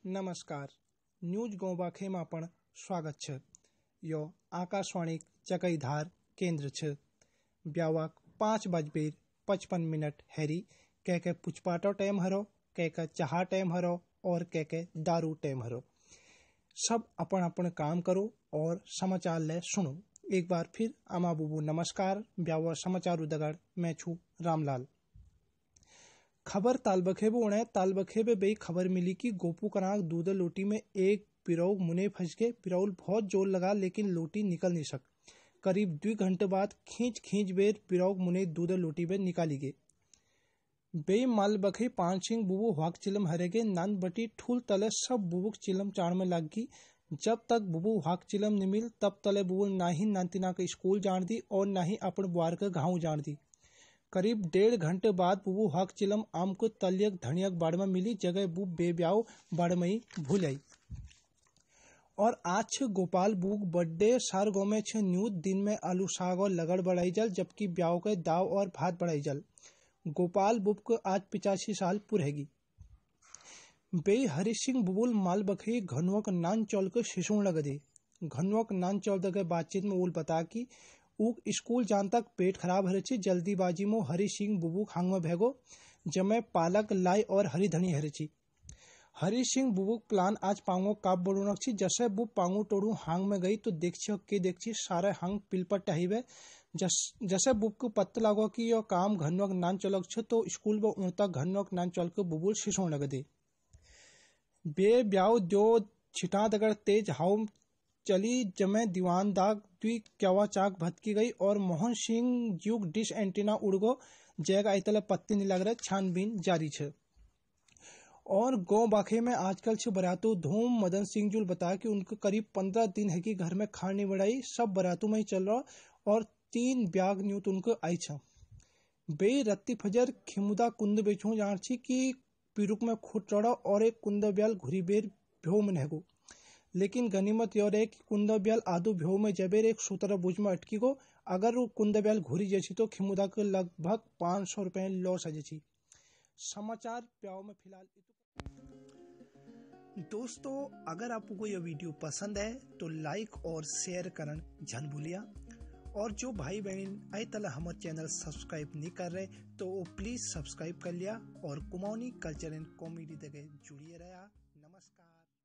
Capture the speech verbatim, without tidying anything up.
नमस्कार। न्यूज गोबाखे में पण स्वागत छ। यो आकाशवाणी चकईधार केंद्र छ। ब्यावाक पाँच बजबेर पचपन मिनट हैरी कह के पुचपाटो टाइम हरो, कह के चाह टाइम हरो और कह के दारू टाइम हरो। सब अपन अपन काम करो और समाचार ले सुनो। एक बार फिर आमा बुबू नमस्कार। ब्यावा समाचार दगड़ मैं छू रामलाल। खबर तालबखेबे उड़े तालबखेबे बे खबर मिली कि गोपू कनाक दूध लोटी में एक पिरौग मुने फंस गए। पिरौल बहुत जोर लगा लेकिन लोटी निकल नहीं सक। करीब दो घंटे बाद खींच खींच बेर पिरौग मुने दूध लोटी में निकाली गए। बे माल बखे पान सिंह बुबू वाक चिलम हरेगे नंद बटी ठूल तले सब बुबुक चिलम चाण में लग गई। जब तक बुबू वाक चिलम नहीं मिल तब तले बुबू ना ही नंतिना के स्कूल जान दी और ना ही अपन बुआर के गाँव जान दी। करीब डेढ़ घंटे बाद बुबू हक चिलम आम को तलियक धनियक बाड़ में मिली। जगह बू बेब्याव बाड़ में ही भूल आई। और आज छ गोपाल बुक बर्थडे सार गो में छ न्यूज दिन में आलू साग और लगड़ बढ़ाई जल जबकि ब्याव के दाव और भात बढ़ाई जल। गोपाल बुब को आज पिचासी साल पुरहेगी। बे हरि सिंह बुबुल माल बखे घनुवक नान चौल के शिशुण लग दे। घनुवक नान चौल दगे बातचीत में उल बता कि ऊक स्कूल जान तक पेट खराब हरे छी। जल्दीबाजी में हरि सिंह बुबू खांग में भेगो जमे पालक लाई और हरी धनी हरे छी। हरि सिंह बुबू प्लान आज पांगो काप बड़ूनक छी। जैसे बुब पांगो टोड़ू हांग में गई तो देख छी के देख छी सारे हांग पिलपट टहीवे। जस, जैसे बुब को पत्ता लागो कि यो काम घनवक नान चलक छ तो स्कूल व उड़ता घनवक नान चल के बुबुल शिशों लग दे। बे ब्याव दो छिटा दगड़ तेज हाव चली जमे दीवान दाग द्वी क्यावा चाक भटकी गई और मोहन सिंह युग डिश एंटीना उड़ गो। जैग आइतले पत्ती नहीं लग रहे छानबीन जारी छ। और गो बाखे में आजकल छ बरातू धूम। मदन सिंह जुल बताया कि उनको करीब पंद्रह दिन है कि घर में खान नहीं बढ़ाई सब बरातू में ही चल रहा और तीन ब्याग न्यूत उनको आई छ। बे रत्ती फजर खिमुदा कुंद बेचू जान छी कि पिरुक में खुट चढ़ा और एक कुंद ब्याल घुरी बेर भ्यो में नहगो। लेकिन गनीमत योर है कि कुंद ब्याल आदू भ्यो में जबेर एक सूत्र बुझ में अटकी गो। अगर वो कुंद ब्याल घुरी जैसी तो खिमुदा के लगभग पाँच सौ रुपए लॉस अजेची। समाचार प्याव में फिलहाल दोस्तों, अगर आपको यह वीडियो पसंद है तो लाइक और शेयर करन जन भूलिया। और जो भाई बहन अभी तक हमारे चैनल सब्सक्राइब नहीं कर रहे तो वो प्लीज सब्सक्राइब कर लिया और कुमाऊनी कल्चर एंड कॉमेडी जगह जुड़िए रहा। नमस्कार।